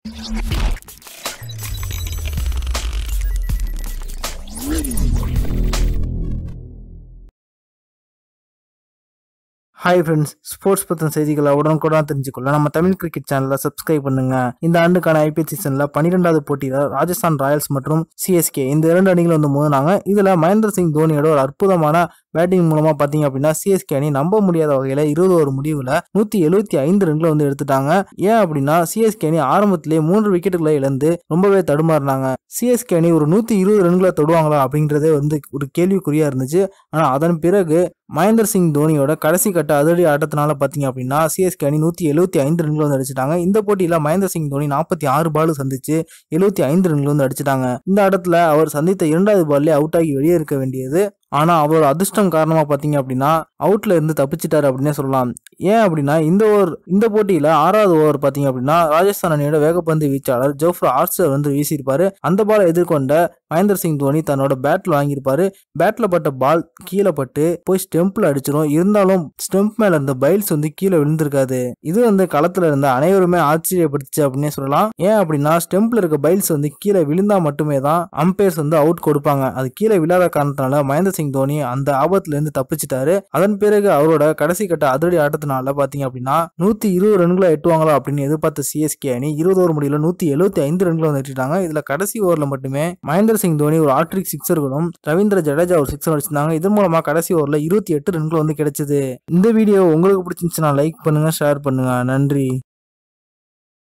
Hi friends, sports பற்றின செய்திகளை உடனுக்குடன் தெரிஞ்சுக்கொள்ள நம்ம தமிழ் கிரிக்கெட் சேனலை சப்ஸ்கிரைப் பண்ணுங்க. இந்த ஆண்டுக்கான ஐபிஎல் சீசன்ல 12வது போட்டியில ராஜஸ்தான் ராயல்ஸ் மற்றும் சிஎஸ்கே இந்த 2 அணிகள் வந்து மோதினாங்க. இதுல மகேந்திர சிங் தோனியோட ஒரு அற்புதமான பேட்டிங் மூலமா பாத்தீங்க அப்படின்னா சிஎஸ்கே அணி நம்ப முடியாத வகையில 20 ஓவர் முடிவுல 175 ரன்களை வந்து எடுத்துட்டாங்க. ஏன் அப்படின்னா சிஎஸ்கே அணி ஆரம்பத்திலேயே 3 விக்கெட்டுகளை இழந்து ரொம்பவே தடுமாறினாங்க. சிஎஸ்கே அணி ஒரு 120 ரன்களை தொடுவாங்களா அப்படிங்கறதே வந்து ஒரு கேள்விக்குறியா இருந்துச்சு. ஆனா அதன் பிறகு மகேந்திர சிங் தோனியோட கடைசி கட்ட அதிரடி ஆட்டத்தினால பாத்தீங்க அப்படின்னா சிஎஸ்கே அணி 175 ரன்கள் வந்து அடிச்சிட்டாங்க. இந்த போட்டியில மகேந்திர சிங் தோனி 46 பால் சந்திச்சு 75 ரன்கள் வந்து அடிச்சிட்டாங்க. இந்த ஆட்டத்துல அவர் சந்தித்த 2வது பால்லே அவுட் ஆகி வெளியே இருக்க வேண்டியது. ஆனா அவரோட அதிர்ஷ்டம் காரணமா பாத்தீங்க அப்படின்னா அவுட்ல இருந்து தப்பிச்சிட்டாரு அப்படின்னே சொல்லலாம். ஏன் அப்படின்னா இந்த போட்டியில 6வது ஓவர் பாத்தீங்க அப்படின்னா ராஜஸ்தான் அணியோட வேகப்பந்து வீச்சாளர் ஜோஃப்ரா ஆர்ச்சர் வந்து வீசியிருப்பாரு. அந்த பாலை எதிர்கொண்ட மகேந்திர சிங் தோனி தன்னோட பேட்ல வாங்கியிருப்பாரு. பேட்ல பட்ட பால் கீழே பட்டு போய் ஸ்டெம்ப்ல அடிச்சிடும். இருந்தாலும் ஸ்டெம்ப் மேல இருந்த பைல்ஸ் வந்து கீழே விழுந்திருக்காது. இது வந்து களத்துல இருந்த அனைவருமே ஆச்சரியப்படுத்துச்சு அப்படின்னே சொல்லலாம். ஏன் அப்படின்னா ஸ்டெம்ப்ல இருக்க பைல்ஸ் வந்து கீழே விழுந்தா மட்டுமே தான் அம்பையர்ஸ் வந்து அவுட் கொடுப்பாங்க. அது கீழே விழாத காரணத்தினால மகேந்திர சிங் தோனி அந்த ஆபத்துல இருந்து தப்பிச்சிட்டாரு. அதன் பிறகு அவரோட கடைசி கட்ட அதிரடி ஆட்டத்தினால பாத்தீங்க அப்படின்னா 120 ரன்களை எட்டுவாங்களா அப்படின்னு எதிர்பார்த்த சிஎஸ்கே அணி 20 ஓவர் முடியல 175 ரன்களை வந்து எட்டிட்டாங்க. இதுல கடைசி ஓவர்ல மட்டுமே மகேந்திர சிங் தோனி ஒரு ஆட்ரிக் சிக்ஸர்களும் ரவீந்திர ஜடேஜா ஒரு சிக்ஸர் அடிச்சிருந்தாங்க. இதன் மூலமா கடைசி ஓவர்ல 28 ரன்கள் வந்து கிடைச்சது. இந்த வீடியோ உங்களுக்கு பிடிச்சிருந்துச்சுன்னா லைக் பண்ணுங்க, ஷேர் பண்ணுங்க. நன்றி.